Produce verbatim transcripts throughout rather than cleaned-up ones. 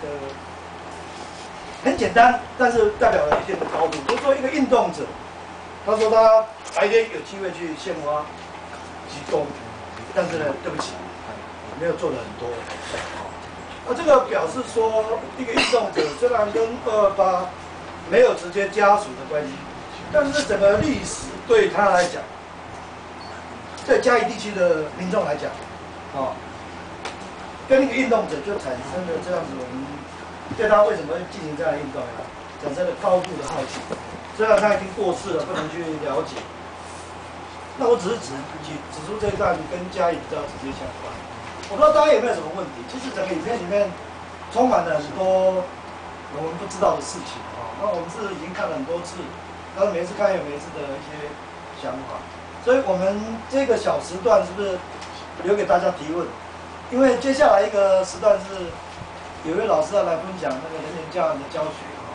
的很简单，但是代表了一定的高度。比如说一个运动者，他说他白天有机会去献花、鞠躬，但是呢，对不起，没有做的很多。那这个表示说，一个运动者虽然跟二二八没有直接家属的关系，但是整个历史对他来讲，对嘉义地区的民众来讲，哦。 跟一个运动者就产生了这样子，我们对他为什么会进行这样的运动啊，产生了高度的好奇。虽然他已经过世了，不能去了解。那我只是指指指出这一段跟嘉义比较直接相关。我不知道大家有没有什么问题？其实整个影片里面充满了很多我们不知道的事情啊。那我们是已经看了很多次，但是每一次看有每一次的一些想法。所以我们这个小时段是不是留给大家提问？ 因为接下来一个时段是有一位老师要来分享那个人员教育的教学啊，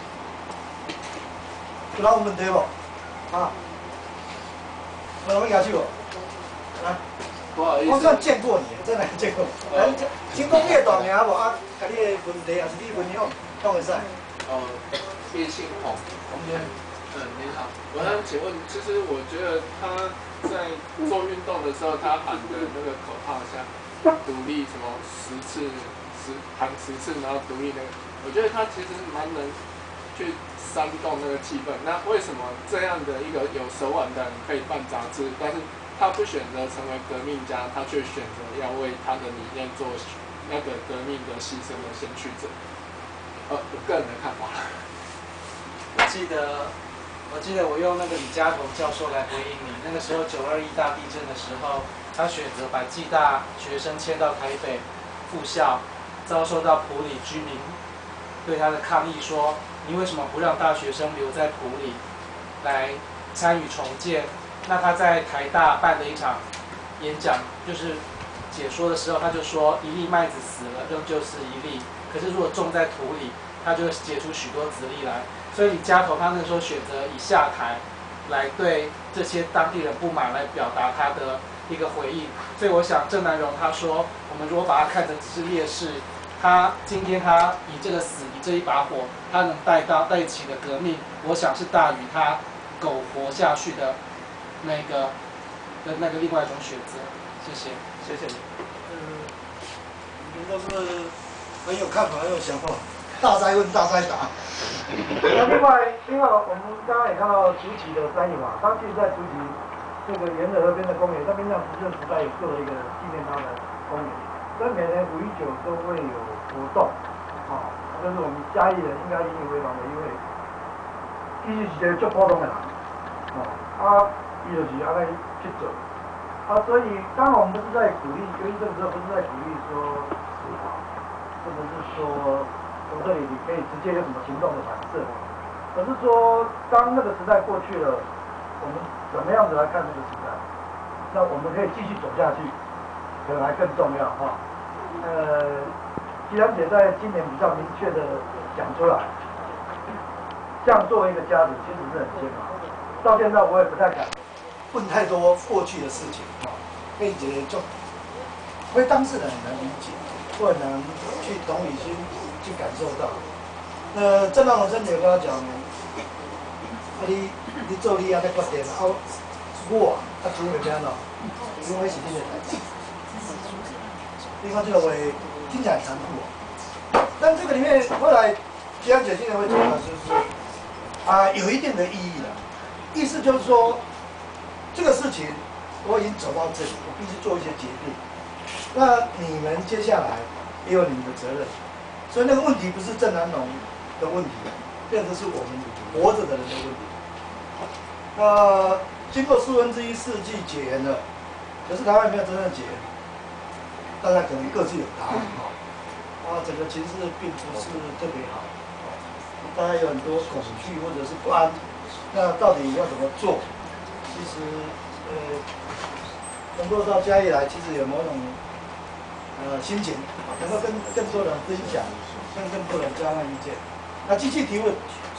有哪有问题不？啊，有什么要求不？来， 不好意思， 我算见过你，真的见过。来，请讲你的大名无啊？甲你的问题还是你分享，当会使。 哦，叶信宏，洪先，嗯，你好，我想请问，其实我觉得他在做运动的时候，他喊的那个口号像。 独立什么十次十喊十次，然后独立那个，我觉得他其实蛮能去煽动那个气氛。那为什么这样的一个有手腕的人可以办杂志，但是他不选择成为革命家，他却选择要为他的理念做那个革命的牺牲的先驱者？呃，我个人的看法。 我记得，我记得我用那个李嘉彤教授来回应你。那个时候九二一大地震的时候。 他选择把暨大学生迁到台北附校，遭受到埔里居民对他的抗议，说：“你为什么不让大学生留在埔里来参与重建？”那他在台大办了一场演讲，就是解说的时候，他就说：“一粒麦子死了，仍旧是一粒；可是如果种在土里，它就会结出许多子粒来。”所以李嘉彤他那时候选择以下台来对这些当地人不满，来表达他的。 一个回应，所以我想郑南榕他说，我们如果把它看成只是烈士，他今天他以这个死，以这一把火，他能带到带起的革命，我想是大于他苟活下去的那个的那个另外一种选择。谢谢， 谢谢你。嗯，你们都是很有看法，很有想法，大灾问，大灾答。那另外，另外我们刚刚也看到竹崎的山影嘛，他其实在竹崎。 这个沿着河边的公园，那边让执政时代也做了一个纪念他的公园，所以每年五一九都会有活动，啊，这是我们嘉义人应该引以为荣的，因为伊是一个足普通的人，哦，啊，伊就是安尼去做，啊，所以当然我们不是在鼓励，因为这个时候不是在鼓励说死亡，或者是说从这里你可以直接有什么行动的反射，而是说当那个时代过去了。 我们怎么样子来看这个时代？那我们可以继续走下去，可能还更重要哈。呃，既然姐在今年比较明确的讲出来，这样作为一个家庭其实是很煎熬。到现在我也不太敢问太多过去的事情哈，并且就，因为当事人很难理解，或很难去同理心去感受到。那郑南榕真的有跟他讲，啊你。 你做你啊，在决定啊，我啊主会变咯，因为是你的代志。你看这个话听起来很残酷哦，但这个里面后来吉安姐今天会讲的就是啊，有一定的意义的，意思就是说这个事情我已经走到这里，我必须做一些决定。那你们接下来也有你们的责任，所以那个问题不是郑南榕的问题，变成是我们活着的人的问题。 那经过四分之一世纪解严了，可是台湾没有真正解严，大家可能各自有答案哈。啊，整个情势并不是特别好，大家有很多恐惧或者是不安。那到底要怎么做？其实，呃，能够到嘉义来，其实有某种呃心情，能够跟更多人分享，跟更多人交换意见。那继续提问。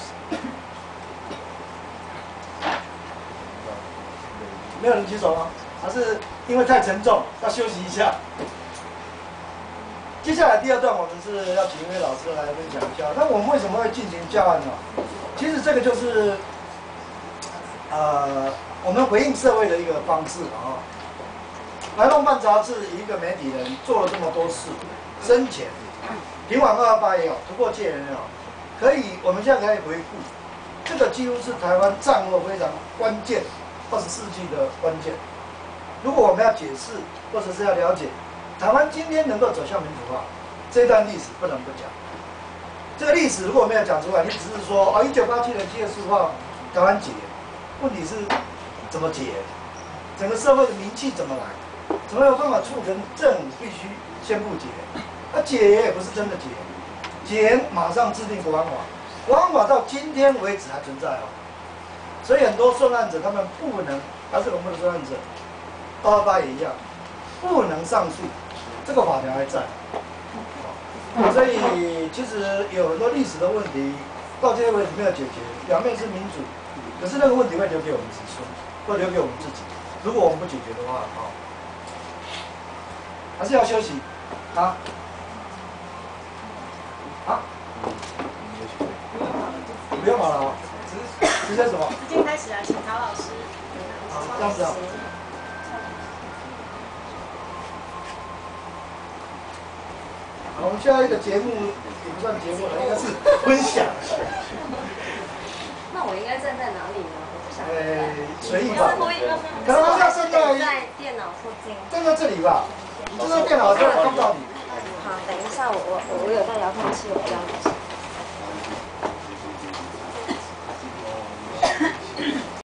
没有人举手吗？还是因为太沉重，要休息一下？ 接下来第二段，我们是要请一位老师来分享一下。那我们为什么会进行教案呢？其实这个就是，呃，我们回应社会的一个方式啊。来龙办杂志一个媒体人做了这么多事，生前，平反二二八也好，突破戒严也好，可以，我们现在可以回顾，这个几乎是台湾战后非常关键，二十世纪的关键。如果我们要解释，或者是要了解。台湾今天能够走向民主化，这段历史不能不讲。这个历史如果没有讲出来，你只是说哦，一九八七年七月四号台湾解，问题是怎么解？整个社会的名气怎么来？怎么有办法促成政府必须宣布解？那解严也不是真的解，解严马上制定国安法，国安法到今天为止还存在哦。所以很多受难者他们不能，还是我们的受难者，二二八也一样，不能上诉。这个法条还在，所以其实有很多历史的问题到今天为止没有解决。表面是民主，可是那个问题会留给我们子孙，会留给我们自己。如果我们不解决的话，好，还是要休息啊啊！不用好了，直直接什么？ 直接开始啊，请陶老师。 好，这样子啊。我们下一个节目也不算节目了，应该是分享。 那我应该站在哪里呢？我不想。 呃，随意吧。可能我要站在在电脑附近。 站在这里吧，站在电脑这看不到你。 好，等一下，我我我有带遥控器，我比较。